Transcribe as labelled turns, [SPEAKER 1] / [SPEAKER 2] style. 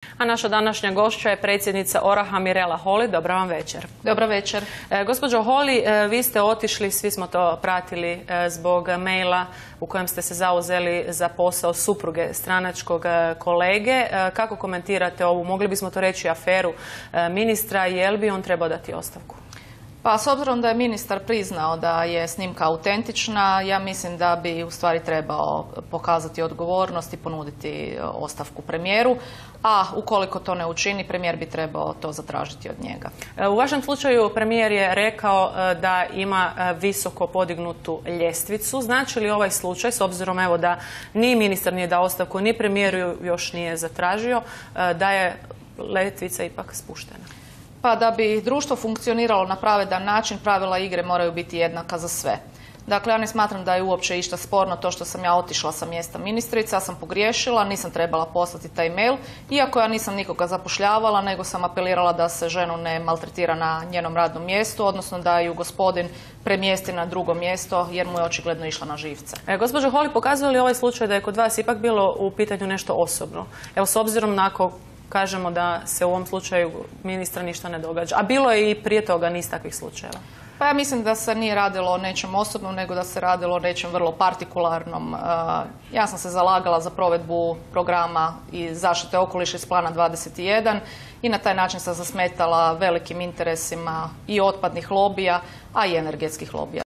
[SPEAKER 1] A naša današnja gošća je predsjednica Oraha Mirela Holy. Dobra vam večer.
[SPEAKER 2] Dobra večer.
[SPEAKER 1] Gospođo Holy, vi ste otišli, svi smo to pratili, zbog maila u kojem ste se zauzeli za posao supruge stranačkog kolege. Kako komentirate ovu, mogli bismo to reći, aferu ministra? Je li bi on trebao dati ostavku?
[SPEAKER 2] Pa s obzirom da je ministar priznao da je snimka autentična, ja mislim da bi u stvari trebao pokazati odgovornost i ponuditi ostavku premijeru, a ukoliko to ne učini, premijer bi trebao to zatražiti od njega.
[SPEAKER 1] U vašem slučaju premijer je rekao da ima visoko podignutu ljestvicu. Znači li ovaj slučaj, s obzirom evo da ni ministar nije dao ostavku, ni premijer ju još nije zatražio, da je letvica ipak spuštena?
[SPEAKER 2] Pa da bi društvo funkcioniralo na pravedan način, pravila igre moraju biti jednaka za sve. Dakle, ja ne smatram da je uopće išta sporno to što sam ja otišla sa mjesta ministrice, ja sam pogriješila, nisam trebala poslati taj mail, iako ja nisam nikoga zapošljavala, nego sam apelirala da se ženu ne maltretira na njenom radnom mjestu, odnosno da ju gospodin premjesti na drugo mjesto jer mu je očigledno išla na živce.
[SPEAKER 1] Gospođo Holy, pokazuje li ovaj slučaj da je kod vas ipak bilo u pitanju nešto osobno? Evo, s obzirom na ako kažemo da se u ovom slučaju ministra ništa ne događa, a bilo je i prije toga niz takvih slučajeva.
[SPEAKER 2] Pa ja mislim da se nije radilo o nečem osobnom, nego da se radilo o nečem vrlo partikularnom. Ja sam se zalagala za provedbu programa i zaštite okoliša iz plana 21 i na taj način sam zasmetala velikim interesima i otpadnih lobija, a i energetskih lobija.